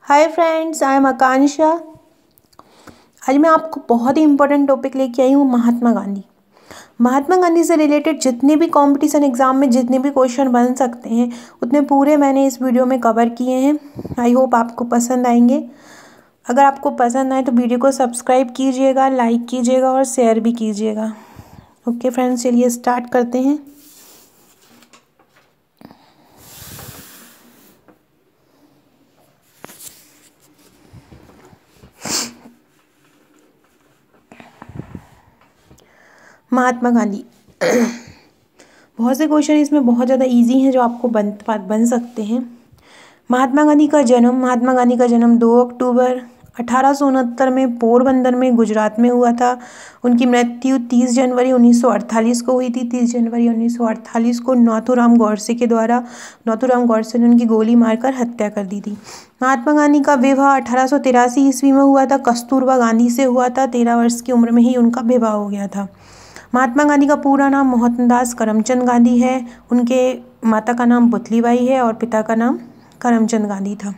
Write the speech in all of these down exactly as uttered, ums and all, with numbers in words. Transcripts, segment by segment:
Hi friends, I am आकांक्षा। आज मैं आपको बहुत ही इम्पोर्टेंट टॉपिक लेके आई हूँ, महात्मा गांधी। महात्मा गांधी से रिलेटेड जितने भी कंपटीशन एग्जाम में जितने भी क्वेश्चन बन सकते हैं उतने पूरे मैंने इस वीडियो में कवर किए हैं। आई होप आपको पसंद आएंगे। अगर आपको पसंद आए तो वीडियो को सब्सक्राइब कीजिएगा, लाइक कीजिएगा और शेयर भी कीजिएगा। ओके फ्रेंड्स, चलिए स्टार्ट करते हैं। महात्मा गांधी बहुत से क्वेश्चन इसमें बहुत ज़्यादा इजी हैं जो आपको बन बन सकते हैं। महात्मा गांधी का जन्म महात्मा गांधी का जन्म दो अक्टूबर अठारह सौ उनहत्तर में पोरबंदर में गुजरात में हुआ था। उनकी मृत्यु तीस जनवरी उन्नीस सौ अड़तालीस को हुई थी। तीस जनवरी उन्नीस सौ अड़तालीस को नाथूराम गोडसे के द्वारा नाथूराम गोडसे ने उनकी गोली मारकर हत्या कर दी थी। महात्मा गांधी का विवाह अठारह सौ तिरासी ईस्वी में हुआ था। कस्तूरबा गांधी से हुआ था। तेरह वर्ष की उम्र में ही उनका विवाह हो गया था। महात्मा गांधी का पूरा नाम मोहनदास करमचंद गांधी है। उनके माता का नाम पुतलीबाई है और पिता का नाम करमचंद गांधी था।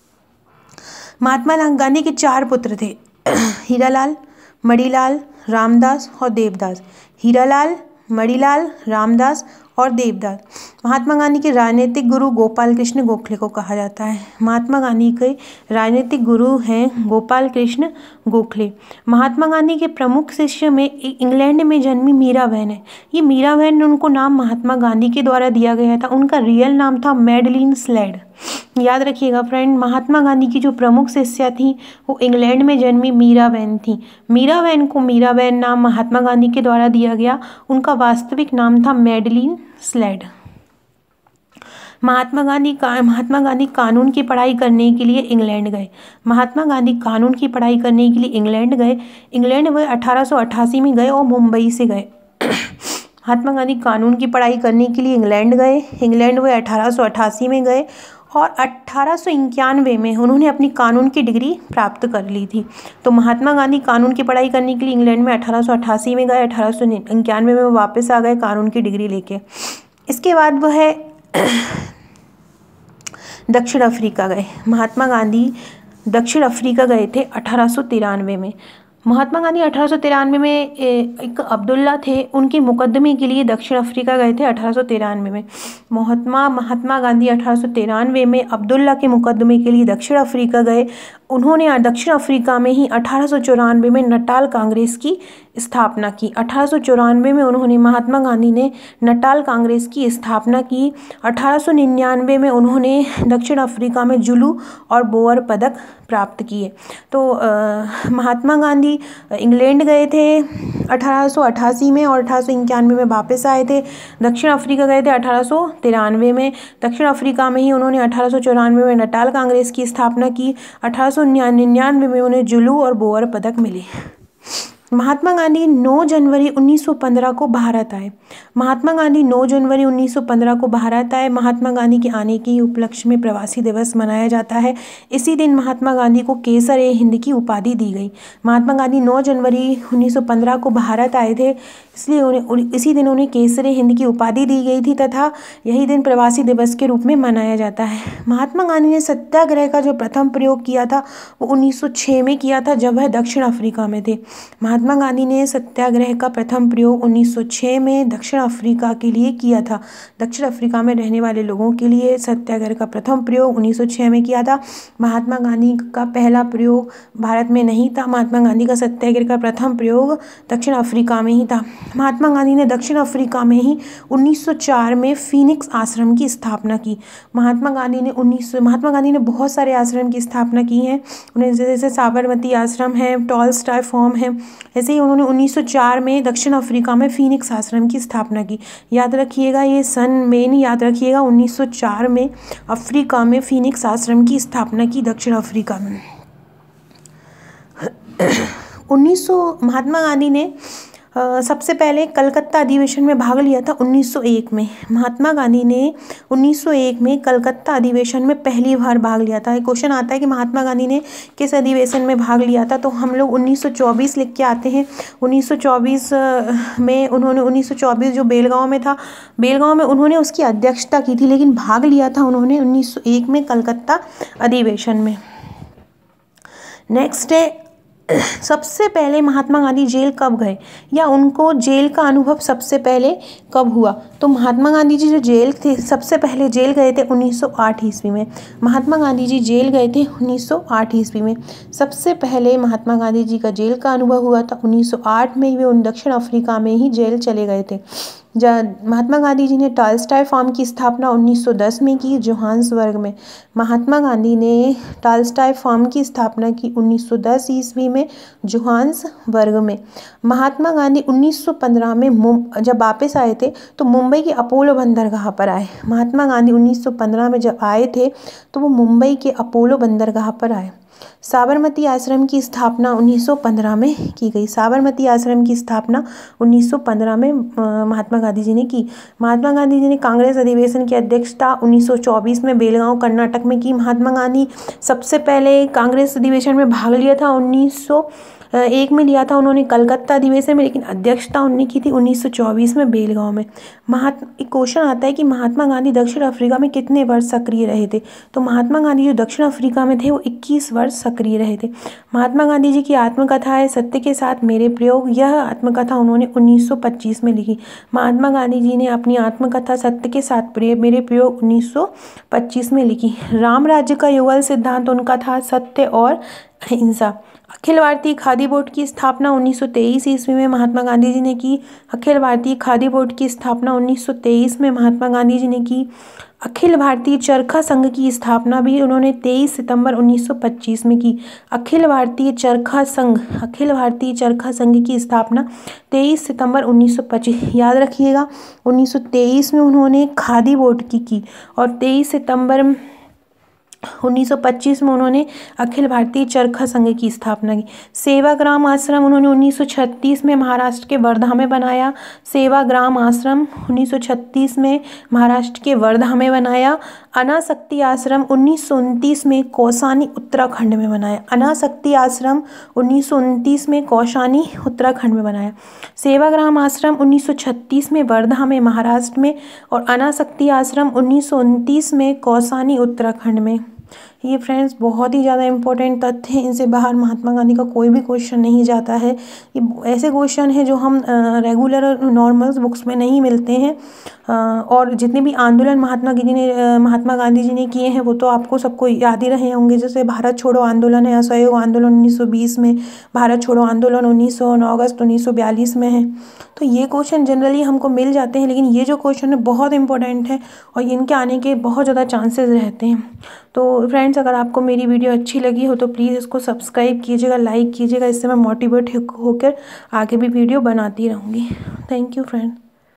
महात्मा गांधी के चार पुत्र थे, हीरालाल, मणिलाल, रामदास और देवदास। हीरालाल, मणिलाल, रामदास और देवदास। महात्मा गांधी के राजनीतिक गुरु गोपाल कृष्ण गोखले को कहा जाता है। महात्मा गांधी के राजनीतिक गुरु हैं गोपाल कृष्ण गोखले। महात्मा गांधी के प्रमुख शिष्य में इंग्लैंड में जन्मी मीरा बहन है। ये मीरा बहन, उनको नाम महात्मा गांधी के द्वारा दिया गया था। उनका रियल नाम था मैडलिन स्लेड। याद रखिएगा फ्रेंड, महात्मा गांधी की जो प्रमुख शिष्या थी वो इंग्लैंड में जन्मी मीरा बहन थी। मीरा बहन को मीरा बहन नाम महात्मा गांधी के द्वारा दिया गया। उनका वास्तविक नाम था मैडलिन स्लेड। महात्मा गांधी का महात्मा गांधी कानून की पढ़ाई करने के लिए इंग्लैंड गए। महात्मा गांधी कानून की पढ़ाई करने के लिए इंग्लैंड गए। इंग्लैंड वे अठारह सौ अट्ठासी में गए और मुंबई से गए। महात्मा गांधी कानून की पढ़ाई करने के लिए इंग्लैंड गए। इंग्लैंड वे अठारह सौ अट्ठासी में गए और अट्ठारह सौ इक्यानवे में उन्होंने अपनी कानून की डिग्री प्राप्त कर ली थी। तो महात्मा गांधी कानून की पढ़ाई करने के लिए इंग्लैंड में अठारह सौ अट्ठासी में गए। अठारह सौ इक्यानवे में वापस आ गए कानून की डिग्री लेके। इसके बाद वह दक्षिण अफ्रीका गए। महात्मा गांधी दक्षिण अफ्रीका गए थे अठारह सौ तिरानवे में। महात्मा गांधी अठारह सौ तिरानवे में एक अब्दुल्ला थे, उनके मुकदमे के लिए दक्षिण अफ्रीका गए थे अठारह सौ तिरानवे में। महात्मा महात्मा गांधी अठारह सौ तिरानवे में अब्दुल्ला के मुकदमे के लिए दक्षिण अफ्रीका गए। उन्होंने दक्षिण अफ्रीका में ही अठारह सौ चौरानवे में नटाल कांग्रेस की स्थापना की। अठारह सौ चौरानवे में उन्होंने महात्मा गांधी ने नटाल कांग्रेस की स्थापना की। अठारह सौ निन्यानवे में उन्होंने दक्षिण अफ्रीका में जुलू और बोअर पदक प्राप्त किए। तो आ, महात्मा गांधी इंग्लैंड गए थे अठारह सौ अट्ठासी में और अठारह सौ इक्यानवे में वापस आए थे। दक्षिण अफ्रीका गए थे अठारह सौ तिरानवे में। दक्षिण अफ्रीका में ही उन्होंने अठारह सौ चौरानवे में नटाल कांग्रेस की स्थापना की। अठारह सौ निन्यानवे में उन्हें जुलू और बोअर पदक मिले। महात्मा गांधी नौ जनवरी उन्नीस सौ पंद्रह को भारत आए। महात्मा गांधी नौ जनवरी उन्नीस सौ पंद्रह को भारत आए। महात्मा गांधी के आने के उपलक्ष्य में प्रवासी दिवस मनाया जाता है। इसी दिन महात्मा गांधी को केसर ए हिंद की उपाधि दी गई। महात्मा गांधी नौ जनवरी उन्नीस सौ पंद्रह को भारत आए थे, इसलिए उन्हें इसी दिन उन्हें केसर ए हिंद की उपाधि दी गई थी तथा यही दिन प्रवासी दिवस के रूप में मनाया जाता है। महात्मा गांधी ने सत्याग्रह का जो प्रथम प्रयोग किया था वो उन्नीस सौ छः में किया था, जब वह दक्षिण अफ्रीका में थे। महात्मा गांधी ने सत्याग्रह का प्रथम प्रयोग उन्नीस सौ छः में दक्षिण अफ्रीका के लिए किया था। दक्षिण अफ्रीका में रहने वाले लोगों के लिए सत्याग्रह का प्रथम प्रयोग उन्नीस सौ छः में किया था। महात्मा गांधी का पहला प्रयोग भारत में नहीं था। महात्मा गांधी का सत्याग्रह का प्रथम प्रयोग दक्षिण अफ्रीका में ही था। महात्मा गांधी ने दक्षिण अफ्रीका में ही उन्नीस सौ चार में फीनिक्स आश्रम की स्थापना की। महात्मा गांधी ने उन्नीस महात्मा गांधी ने बहुत सारे आश्रम की स्थापना की है। उन्हें जैसे साबरमती आश्रम है, टॉलस्टॉय फॉर्म है, ऐसे ही उन्होंने उन्नीस सौ चार में दक्षिण अफ्रीका में फीनिक्स आश्रम की स्थापना की। याद रखिएगा ये सन मेन याद रखिएगा उन्नीस सौ चार में अफ्रीका में फीनिक्स आश्रम की स्थापना की दक्षिण अफ्रीका में। उन्नीस सौ महात्मा गांधी ने Uh, सबसे पहले कलकत्ता अधिवेशन में भाग लिया था उन्नीस सौ एक में। महात्मा गांधी ने उन्नीस सौ एक में कलकत्ता अधिवेशन में पहली बार भाग लिया था। क्वेश्चन आता है कि महात्मा गांधी ने किस अधिवेशन में भाग लिया था, तो हम लोग उन्नीस सौ चौबीस लिख के आते हैं। उन्नीस सौ चौबीस में उन्होंने उन्नीस सौ चौबीस जो बेलगांव में था, बेलगांव में उन्होंने उसकी अध्यक्षता की थी, लेकिन भाग लिया था उन्होंने उन्नीस सौ एक में कलकत्ता अधिवेशन में। नेक्स्ट है सबसे पहले महात्मा गांधी जेल कब गए, या उनको जेल का अनुभव सबसे पहले कब हुआ। तो महात्मा गांधी जी जो जेल थे सबसे पहले जेल गए थे उन्नीस सौ आठ ईस्वी में। महात्मा गांधी जी जेल गए थे उन्नीस सौ आठ ईस्वी में। सबसे पहले महात्मा गांधी जी का जेल का अनुभव हुआ था उन्नीस सौ आठ में। वे उन दक्षिण अफ्रीका में ही जेल चले गए थे। महात्मा गांधी जी ने टॉलस्टॉय फार्म की स्थापना उन्नीस सौ दस में की जोहान्सबर्ग में। महात्मा गांधी ने टॉलस्टॉय फार्म की स्थापना की उन्नीस सौ दस ईस्वी में जोहान्सबर्ग में। महात्मा गांधी उन्नीस सौ पंद्रह में जब वापस आए थे तो मुंबई के अपोलो बंदरगाह पर आए। महात्मा गांधी उन्नीस सौ पंद्रह में जब आए थे तो वो मुंबई के अपोलो बंदरगाह पर आए। साबरमती आश्रम की स्थापना उन्नीस सौ पंद्रह में की गई। साबरमती आश्रम की स्थापना उन्नीस सौ पंद्रह में महात्मा गांधी जी ने की। महात्मा गांधी जी ने कांग्रेस अधिवेशन की अध्यक्षता उन्नीस सौ चौबीस में बेलगांव कर्नाटक में की। महात्मा गांधी सबसे पहले कांग्रेस अधिवेशन में भाग लिया था उन्नीस सौ एक में लिया था उन्होंने कलकत्ता अधिवेशन में, लेकिन अध्यक्षता उन्होंने की थी उन्नीस सौ चौबीस में बेलगांव में। महात्मा एक क्वेश्चन आता है कि महात्मा गांधी दक्षिण अफ्रीका में कितने वर्ष सक्रिय रहे थे। तो महात्मा गांधी जो दक्षिण अफ्रीका में थे वो इक्कीस वर्ष सक्रिय रहे थे। महात्मा गांधी जी की आत्मकथा है सत्य के साथ मेरे प्रयोग। यह आत्मकथा उन्होंने उन्नीस सौ पच्चीस में लिखी। महात्मा गांधी जी ने अपनी आत्मकथा सत्य के साथ मेरे प्रयोग उन्नीस सौ पच्चीस में लिखी। राम राज्य का युगल सिद्धांत उनका था सत्य और अहिंसा। अखिल भारतीय खादी बोर्ड की स्थापना उन्नीस सौ तेईस ईस्वी में महात्मा गांधी जी ने की। अखिल भारतीय खादी बोर्ड की स्थापना उन्नीस सौ तेईस में महात्मा गांधी जी ने की। अखिल भारतीय चरखा संघ की स्थापना भी उन्होंने तेईस सितंबर उन्नीस सौ पच्चीस में की। अखिल भारतीय चरखा संघ अखिल भारतीय चरखा संघ की स्थापना तेईस सितंबर उन्नीस सौ पच्चीस। याद रखिएगा उन्नीस सौ तेईस में उन्होंने खादी बोर्ड की की और तेईस सितंबर उन्नीस सौ पच्चीस में उन्होंने अखिल भारतीय चरखा संघ की स्थापना की। सेवाग्राम आश्रम उन्होंने उन्नीस सौ छत्तीस में महाराष्ट्र के वर्धा में बनाया। सेवाग्राम आश्रम उन्नीस सौ छत्तीस में महाराष्ट्र के वर्धा में बनाया। अनासक्ति आश्रम उन्नीस सौ उनतीस में कौसानी उत्तराखंड में बनाया। अनासक्ति आश्रम उन्नीस सौ उनतीस में कौसानी उत्तराखंड में बनाया। सेवाग्राम आश्रम उन्नीस सौ छत्तीस में वर्धा में महाराष्ट्र में और अनासक्ति आश्रम उन्नीस सौ उनतीस में कौसानी उत्तराखंड में। ये फ्रेंड्स बहुत ही ज़्यादा इंपॉर्टेंट तथ्य हैं। इनसे बाहर महात्मा गांधी का कोई भी क्वेश्चन नहीं जाता है। ये ऐसे क्वेश्चन है जो हम रेगुलर नॉर्मल बुक्स में नहीं मिलते हैं। और जितने भी आंदोलन महात्मा जी ने महात्मा गांधी जी ने किए हैं वो तो आपको सबको याद ही रहे होंगे। जैसे भारत छोड़ो आंदोलन है, असहयोग आंदोलन उन्नीस सौ बीस में, भारत छोड़ो आंदोलन उन्नीस सौ नौ अगस्त उन्नीस सौ बयालीस में है। तो ये क्वेश्चन जनरली हमको मिल जाते हैं, लेकिन ये जो क्वेश्चन है बहुत इंपॉर्टेंट है और इनके आने के बहुत ज़्यादा चांसेस रहते हैं। तो फ्रेंड्स अगर आपको मेरी वीडियो अच्छी लगी हो तो प्लीज़ इसको सब्सक्राइब कीजिएगा, लाइक कीजिएगा। इससे मैं मोटिवेट होकर आगे भी वीडियो बनाती रहूँगी। Thank you friend.